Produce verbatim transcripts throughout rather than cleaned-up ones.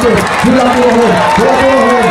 dua puluh, dua puluh.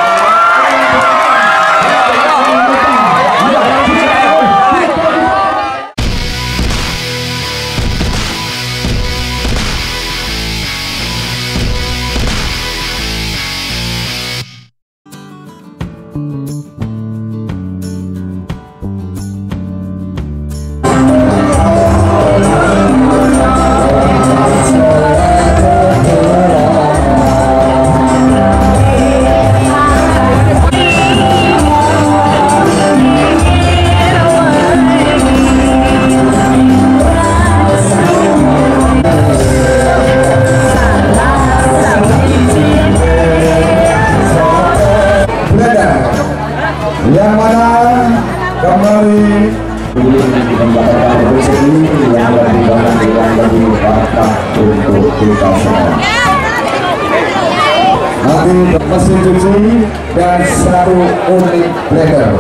Yang mana kembali belum mendapatkan rezeki yang lebih banyak yang lebih berkah untuk kita semua. Nanti mesin cuci dan satu unit blender.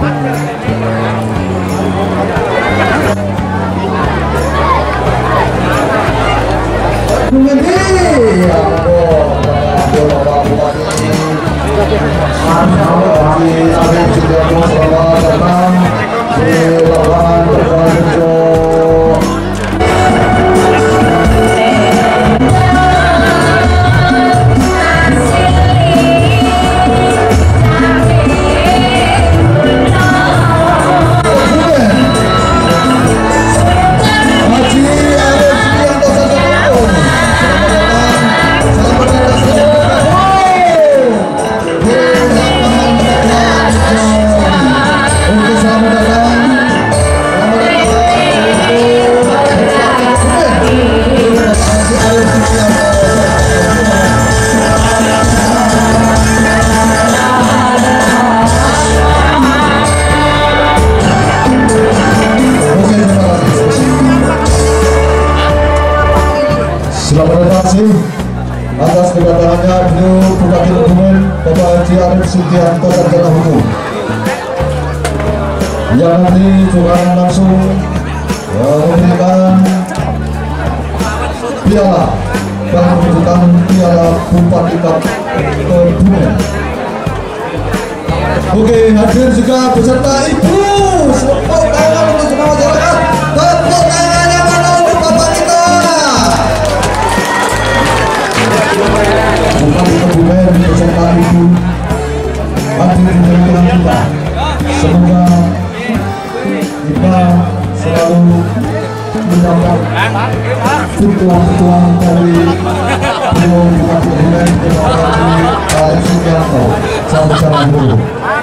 Atas kedatangannya beliau Bupati Kebumen Bapak Haji Arif Sugianto Sarjana Hukum yang nanti juga langsung uh, memberikan piala dan menunjukkan piala Bupati Kebumen. Oke, hadir juga beserta ibu. Tepuk tangan untuk semua masyarakat. Tepuk tangannya mana untuk Bapak kita. Bupati Kebumen beserta ibu hadir menjadi kita. Semoga kita selalu mendapat petuah-petuah dari beliau Bupati Kebumen Bapak Arif Sugianto Sarjana Hukum.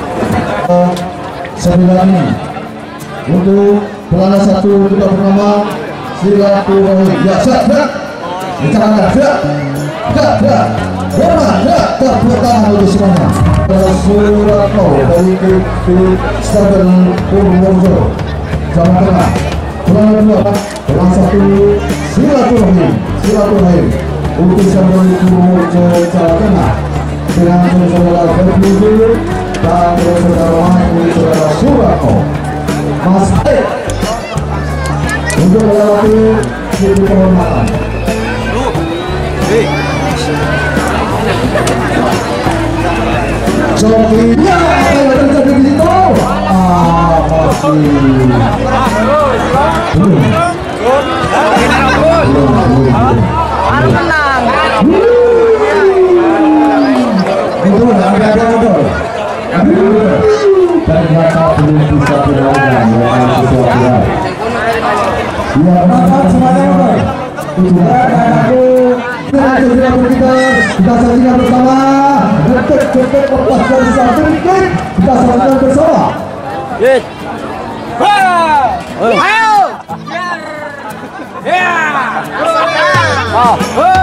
Sembilan untuk pelana satu kita bernama silaturahmi. Ya, siap, siap. Bicara, siap. Siap, siap. Hormat, siap. Tepuk tangan untuk semuanya. Suratno dari Stadion Purworejo, Jawa Tengah. Pelana dua, pelana satu silaturahmi, silaturahmi untuk Stadion Purworejo, Jawa Tengah. Dengan saudara berpuluh dan saudara Mahmud, saudara Suratno, Mas Baik untuk melewati sisi kehormatan. Joki, ya, yang terjadi di situ. Ah, masih belum. Belum menang. Itu ada ada motor. Ternyata belum bisa dilakukan. Ya, maka semuanya motor. Aku kita kita saksikan bersama. Detik-detik perpaduan satu detik kita saksikan bersama. Yes. Ayo. Ya. Oh.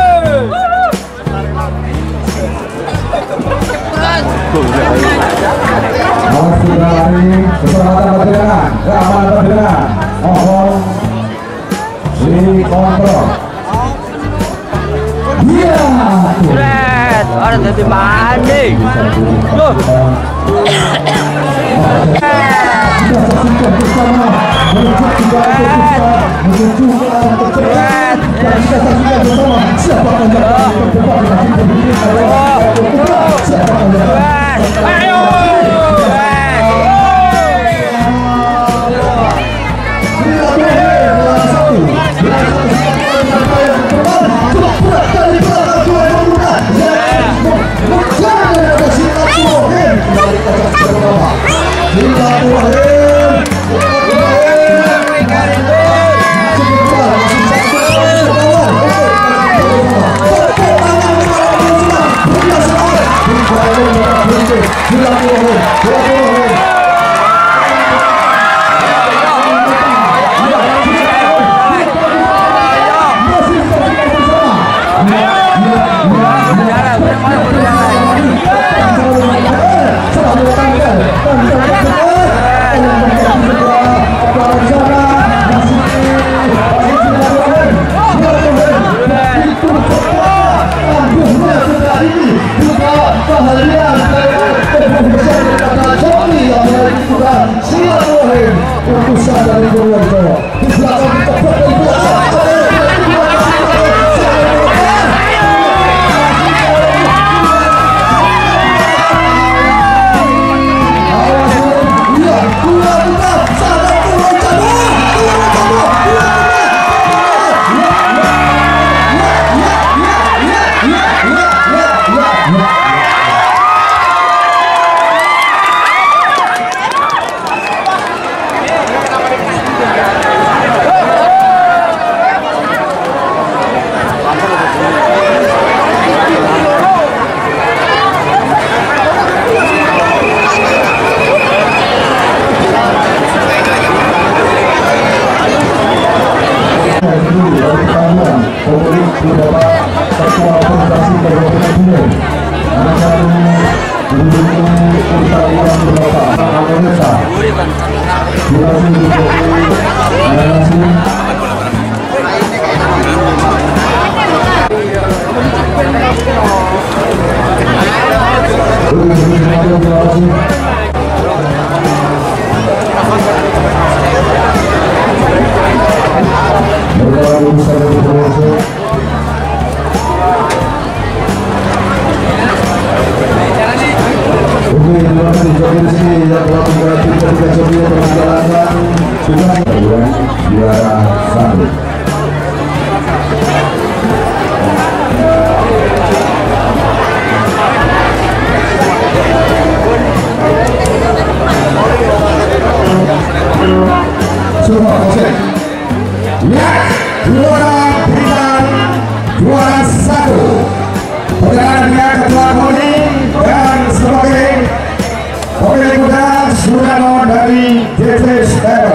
Awas sudah lari, keselamatan perjalanan, keamanan perjalanan, mohon dikontrol. Iya. Red, ada dari mana? Loh. Kita saksikan bersama menuju juga menuju dan kita saksikan bersama siapa yang akan berdebat dengan dua puluh dua puluh juara satu. Semua kosek. Lihat juara bintang juara satu. Perjalanan ketua Koni dan sebagai pemilik kuda Surano dari D P S